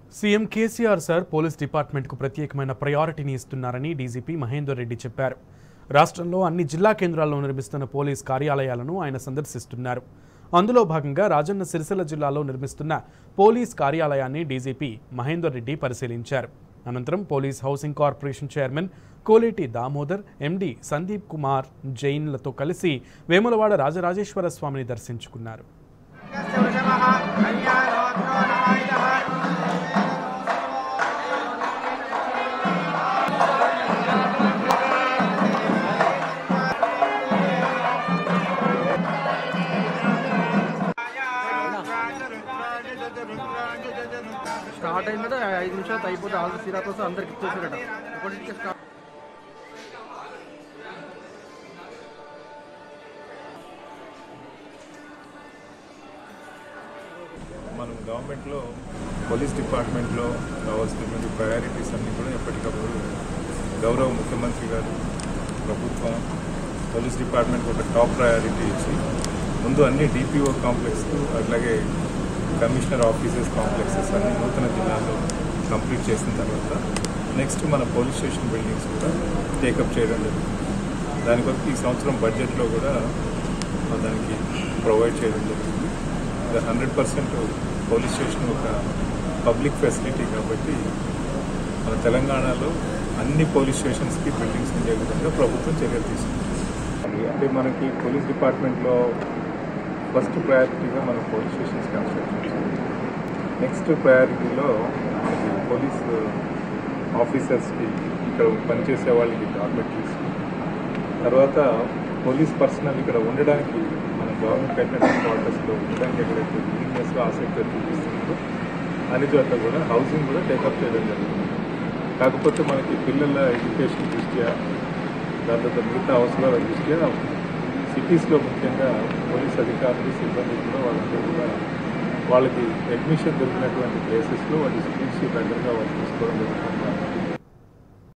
CM KCR sir police డిపార్ట్మెంట్కు ప్రత్యేకమైన ప్రయారిటీని ఇస్తున్నారని డీజీపీ మహేందర్ రెడ్డి చెప్పారు. రాష్ట్రంలో అన్ని జిల్లా కేంద్రాల్లో నిర్మిస్తున్న పోలీస్ కార్యాలయాలను ఆయన సందర్శిస్తున్నారు. అందులో భాగంగా రాజన్న సిరిసిల్ల జిల్లాలో నిర్మిస్తున్న పోలీస్ కార్యాలయాన్ని డీజీపీ మహేందర్ రెడ్డి పరిశీలించారు. అనంతరం police housing corporation chairman Koleti Damodar, MD Sandeep Kumar జైన్లతో కలిసి వేములవాడ రాజరాజేశ్వర స్వామిని దర్శించుకున్నారు. స్టార్ట్ అయిందట 5 నిమిషాలు అయిపోతే ఆల్ సిరాతో అందరికి ఇచ్చేసారట. ఒకటికి స్టార్ట్ మనం గవర్నమెంట్లో పోలీస్ డిపార్ట్మెంట్లో కావాల్సినటువంటి ప్రయారిటీస్ అన్నీ కూడా ఎప్పటికప్పుడు గౌరవ ముఖ్యమంత్రి గారు ప్రభుత్వం పోలీస్ డిపార్ట్మెంట్కి ఒక టాప్ ప్రయారిటీ ఇచ్చి ముందు అన్ని డిపిఓ కాంప్లెక్స్ అట్లాగే కమిషనర్ ఆఫీసెస్ కాంప్లెక్సెస్ అన్ని నూతన జిల్లాలో కంప్లీట్ చేసిన తర్వాత నెక్స్ట్ మన పోలీస్ స్టేషన్ బిల్డింగ్స్ కూడా టేకప్ చేయడం జరుగుతుంది. దాని కొరకు ఈ సంవత్సరం బడ్జెట్లో కూడా దానికి ప్రొవైడ్ చేయడం జరుగుతుంది. 100% పోలీస్ స్టేషన్ ఒక పబ్లిక్ ఫెసిలిటీ కాబట్టి మన తెలంగాణలో అన్ని పోలీస్ స్టేషన్స్కి బిల్డింగ్స్ ఉండే విధంగా ప్రభుత్వం చర్యలు తీసుకుంది. అంటే మనకి పోలీస్ డిపార్ట్మెంట్లో ఫస్ట్ ప్రయారిటీగా మన పోలీస్ స్టేషన్స్ కన్స్ట్రక్షన్ చేయాలి. నెక్స్ట్ ప్రయారిటీలో మనకి పోలీస్ ఆఫీసర్స్కి ఇక్కడ పనిచేసే వాళ్ళకి డార్మెటరీస్, తర్వాత పోలీస్ పర్సనల్ ఇక్కడ ఉండడానికి మన గవర్నమెంట్ కట్టిన క్వార్టర్స్లో ఉండడానికి ఎక్కడైతే బిల్డింగ్స్లో ఆసక్తి చూపిస్తుందో అన్ని చోట్ల కూడా హౌసింగ్ కూడా టేకప్ చేయడం జరుగుతుంది. కాకపోతే మనకి పిల్లల ఎడ్యుకేషన్ దృష్ట్యా దాని తర్వాత మిగతా అవసరాల దృష్ట్యా సిటీస్లో ముఖ్యంగా పోలీస్ అధికారులు సిబ్బంది కూడా వాళ్ళందరూ కూడా వాళ్ళకి అడ్మిషన్ దొరికినటువంటి ప్లేసెస్లో వాళ్ళ స్కూల్స్ దగ్గరగా వాళ్ళు తీసుకోవడం జరుగుతుంది.